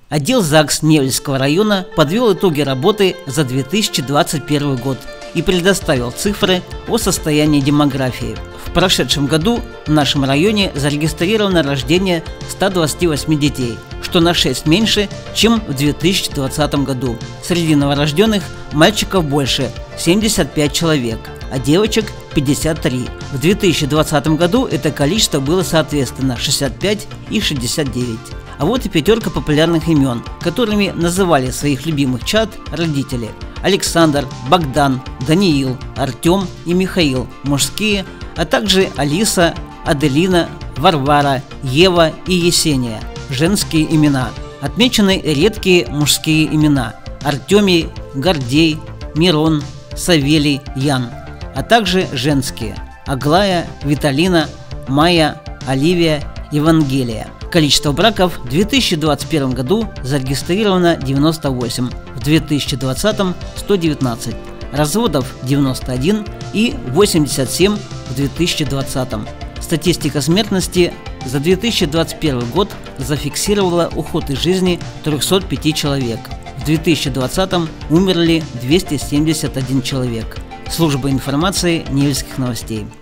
Отдел ЗАГС Невельского района подвел итоги работы за 2021 год и предоставил цифры о состоянии демографии. В прошедшем году в нашем районе зарегистрировано рождение 128 детей, что на 6 меньше, чем в 2020 году. Среди новорожденных мальчиков больше – 75 человек, а девочек – 53. В 2020 году это количество было соответственно 65 и 69. А вот и пятерка популярных имен, которыми называли своих любимых чад родители: Александр, Богдан, Даниил, Артем и Михаил – мужские, а также Алиса, Аделина, Варвара, Ева и Есения – женские имена. Отмечены редкие мужские имена: Артемий, Гордей, Мирон, Савелий, Ян, а также женские: Аглая, Виталина, Майя, Оливия, Евангелия. Количество браков в 2021 году зарегистрировано 98, в 2020 – 119, разводов 91 и 87 в 2020. Статистика смертности за 2021 год зафиксировала уход из жизни 305 человек. В 2020 умерли 271 человек. Служба информации Невельских новостей.